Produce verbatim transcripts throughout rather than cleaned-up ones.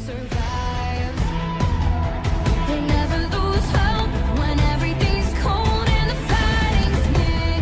survive. They never lose hope when everything's cold and the fighting's near.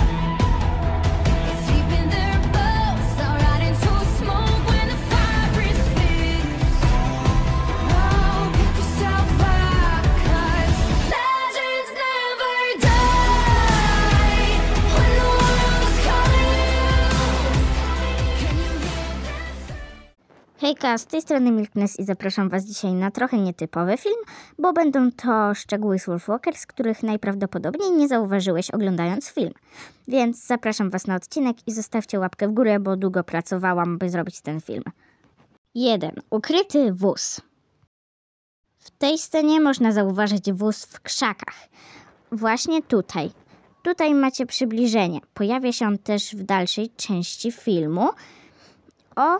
It's deep in their bones, they'll ride into smoke when the fire is fierce. Oh, pick yourself up, 'cause legends never die. When the world's calling you, can you hear them? Hejka, z tej strony Milkness i zapraszam Was dzisiaj na trochę nietypowy film, bo będą to szczegóły z Wolfwalkers, z których najprawdopodobniej nie zauważyłeś oglądając film. Więc zapraszam Was na odcinek i zostawcie łapkę w górę, bo długo pracowałam, by zrobić ten film. jeden. Ukryty wóz. W tej scenie można zauważyć wóz w krzakach. Właśnie tutaj. Tutaj macie przybliżenie. Pojawia się on też w dalszej części filmu. O,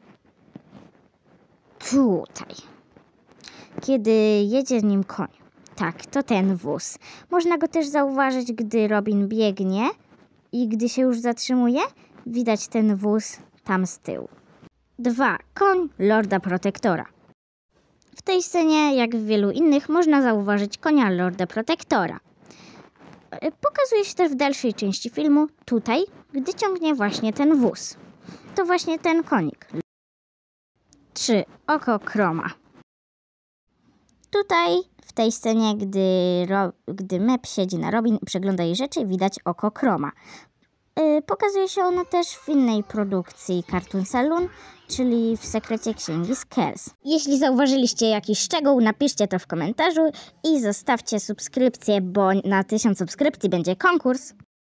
tutaj. Kiedy jedzie nim koń. Tak, to ten wóz. Można go też zauważyć, gdy Robin biegnie i gdy się już zatrzymuje, widać ten wóz tam z tyłu. dwa. Koń Lorda Protektora. W tej scenie, jak w wielu innych, można zauważyć konia Lorda Protektora. E, Pokazuje się też w dalszej części filmu, tutaj, gdy ciągnie właśnie ten wóz. To właśnie ten konik. trzy. Oko Chroma. Tutaj, w tej scenie, gdy, Ro, gdy Mep siedzi na Robin i przegląda jej rzeczy, widać oko Chroma. Yy, pokazuje się ono też w innej produkcji Cartoon Saloon, czyli w Sekrecie Księgi Scares. Jeśli zauważyliście jakiś szczegół, napiszcie to w komentarzu i zostawcie subskrypcję, bo na tysiąc subskrypcji będzie konkurs.